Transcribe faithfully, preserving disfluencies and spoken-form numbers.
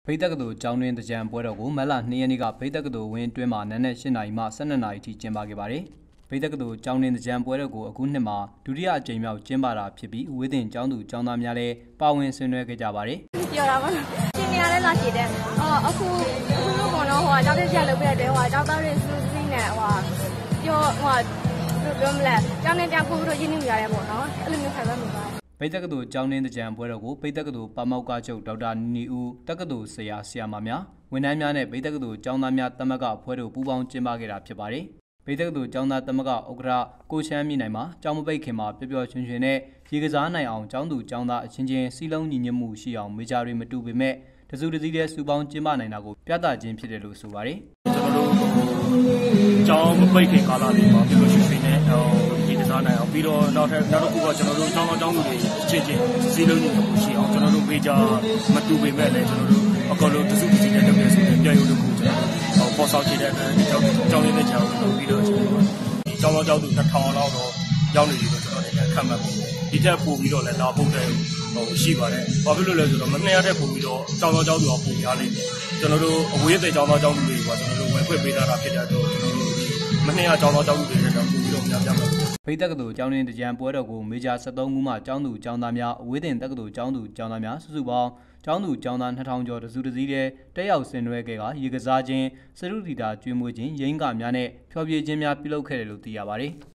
ဖိတ်တက္ကသိုလ်ကျောင်းတွင်တကြံပွဲတော်ကိုမက်လနှစ်ရက်နေ့ကဖိတ်တက္ကသိုလ်ဝင်းတွင်းမှာနန်းနဲ့၈နာရီမှ၁၂နာရီထိကျင်းပခဲ့ပါတယ်။ဖိတ်တက္ကသိုလ်ကျောင်းတွင်တကြံပွဲတော်ကိုအခုနှစ်မှာဒုတိယအကြိမ်မြောက်ကျင်းပတာဖြစ်ပြီးဝေးတင်ကျောင်းသူကျောင်းသားများလည်းပါဝင်ဆင်နွှဲခဲ့ကြပါတယ်။ပြောတာပါ။ရှင်နေရာလည်းလာရှိတယ်။အော်အခုအခုလို့ပေါ့နော်ဟိုကျောင်းတက်ချက်လုပ်ပြတဲ့ဟိုကျောင်းသားတွေစုစည်းနေဟိုပြောဟိုပြောမလဲကျောင်းနဲ့ပြန်ပို့ပြီးတော့ရင်းနှီးကြရတယ်ပေါ့နော်။အဲ့လိုမျိုးခံစားမိပါတယ်။ဖိတ်တက္ကသိုလ်ကျောင်းတွင်တကြံပွဲတော်ကိုဖိတ်တက္ကသိုလ်ပါမောက္ခချုပ်ဒေါက်တာနီဦးတက္ကသိုလ်ဆရာဆရာမများဝန်ထမ်းများနဲ့ဖိတ်တက္ကသိုလ်ကျောင်းသားများသမဂ္ဂအဖွဲ့တို့ပူးပေါင်းကျင်းပခဲ့တာဖြစ်ပါတယ်။ဖိတ်တက္ကသိုလ်ကျောင်းသားသမဂ္ဂဥက္ကဋ္ဌကိုချမ်းမြင့်နိုင်မှာကျောင်းမပိတ်ခင်မှာပျော်ပျော်ရွှင်ရွှင်နဲ့ရေကစားနိုင်အောင်ကျောင်းသူကျောင်းသားအချင်းချင်းစီလုံးညီညွတ်မှုရှိအောင်မေဂျာတွေမတူပေမဲ့တစုတစည်းတည်းစုပေါင်းကျင်းပနိုင်တာကိုပြသခြင်းဖြစ်တယ်လို့ဆိုပါတယ်။ကျွန်တော်တို့ကျောင်းမပိတ်ခင်ကာလလေးမှာပျော်ပျော်ရွှင်ရွှင်နဲ့ရေကစားနိုင်အောင်ပြီးတော့နောက်ထပ်နောက်တစ်ခုကကျွန်တော်တို့ကျောင်းသားကျောင်းသူတွေအချင်းချင်းစီလုံးညီညွတ်မှုရှိအောင်ကျွန်တော်တို့မေဂျာမတူပေမဲ့လည်းကျွန်တော်တို့အကောလို့တစုတစည်းနဲ့လုပ်နေဆိုရင်ပြန်ရုံတစ်ခုကျွန်တော်ပေါ်ဆောင်ချတဲ့ကျောင်းကျောင်းရင်းတဲ့ကျောင်းကိုပြီးတော့ကျွန်တော်ကျောင်းတော်ကျောင်းသူတစ်ထောင်လောက်တော့ရောက်နေပြီလို့ကျွန်တော်လည်းခံမှတ်ပြီးဒီထက်ပိုပြီးတော့လည်းလာဖို့တဲ့ဟိုရှိပါတယ်။ဘာဖြစ်လို့လဲဆိုတော့မနှစ်ရတဲ့ပိုပြီးတော့ကျောင်းတော်ကျောင်းသူကပိုများနေတယ်။ကျွန်တော်တို့အဝေးတဲ့ကျောင်းတော်ကျောင်းသူတွေကကျွန်တော်တို့ဝယ်ခွင့်ပေးထားတာဖြစ်တဲ့အတွက်ကျွန်တော်တို့မနှစ်ရကျောင်းတော်ကျောင်းသူတွေလည်းပိုပြီးတော့များများပါ။ဖိတ်တက္ကသိုလ်ကျောင်းတွင်တကြံပွဲတော်ကိုမေဂျာ၁၃ခုမှကျောင်းသူကျောင်းသားများအဝေးတင်တက္ကသိုလ်ကျောင်းသူကျောင်းသားများစုစုပေါင်းကျောင်းသူကျောင်းသားနှစ်ထောင်ကျော်တစုတစည်းတည်းတက်ရောက်ဆင်နွှဲခဲ့ကရေကစားခြင်းစရုတီတာကျွေးမွေးခြင်းရိန်းကာများနဲ့ဖျော်ဖြေခြင်းများပြုလုပ်ခဲ့တယ်လို့သိရပါတယ်။